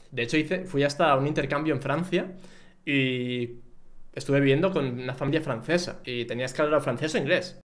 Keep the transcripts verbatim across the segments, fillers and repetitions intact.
De hecho, hice, fui hasta un intercambio en Francia y estuve viviendo con una familia francesa y tenías que hablar francés o inglés.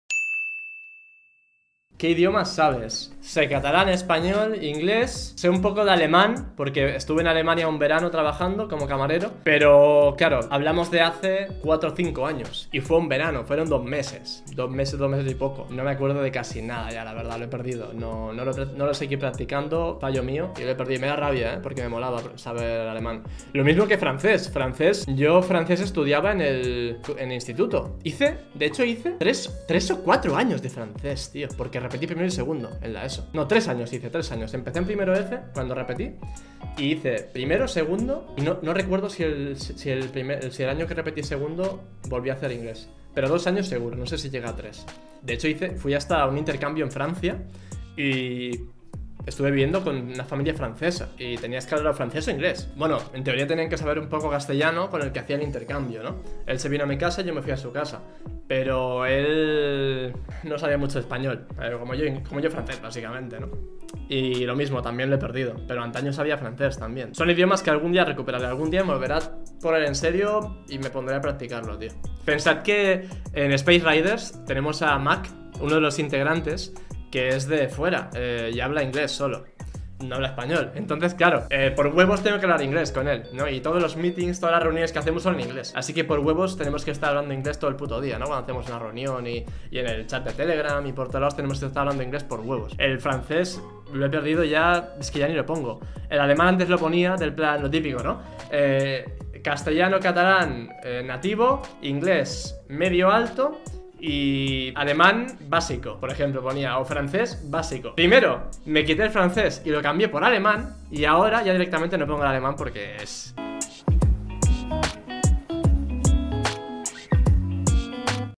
¿Qué idiomas sabes? Sé catalán, español, inglés. Sé un poco de alemán, porque estuve en Alemania un verano trabajando como camarero. Pero, claro, hablamos de hace cuatro o cinco años. Y fue un verano, fueron dos meses. Dos meses, dos meses y poco. No me acuerdo de casi nada ya, la verdad, lo he perdido. No, no, lo, no lo seguí practicando, fallo mío. Y lo he perdido. Me da rabia, ¿eh? Porque me molaba saber alemán. Lo mismo que francés. Francés, yo francés estudiaba en el, en el instituto. Hice, de hecho hice tres, tres o cuatro años de francés, tío. Porque repetí primero y segundo en la ESO. No, tres años hice, tres años. Empecé en primero F cuando repetí. Y hice primero, segundo. Y no, no recuerdo si el, si, el primer, si el año que repetí segundo volví a hacer inglés. Pero dos años seguro, no sé si llega a tres. De hecho, hice, fui hasta un intercambio en Francia y estuve viviendo con una familia francesa y tenías que hablar francés o inglés. Bueno, en teoría tenían que saber un poco castellano con el que hacía el intercambio, ¿no? Él se vino a mi casa y yo me fui a su casa. Pero él no sabía mucho español, como yo, como yo francés, básicamente, ¿no? Y lo mismo, también lo he perdido. Pero antaño sabía francés también. Son idiomas que algún día recuperaré. Algún día me volverá a poner en serio y me pondré a practicarlo, tío. Pensad que en Space Riders tenemos a Mac, uno de los integrantes, que es de fuera eh, y habla inglés solo. No habla español. Entonces, claro, eh, por huevos tengo que hablar inglés con él, ¿no? Y todos los meetings, todas las reuniones que hacemos son en inglés. Así que por huevos tenemos que estar hablando inglés todo el puto día, ¿no? Cuando hacemos una reunión y, y en el chat de Telegram y por todos lados tenemos que estar hablando inglés por huevos. El francés lo he perdido ya, es que ya ni lo pongo. El alemán antes lo ponía, del plan, lo típico, ¿no? Eh, castellano, catalán, eh, nativo, inglés medio alto y alemán básico, por ejemplo, ponía, o francés básico. Primero me quité el francés y lo cambié por alemán y ahora ya directamente no pongo el alemán porque es...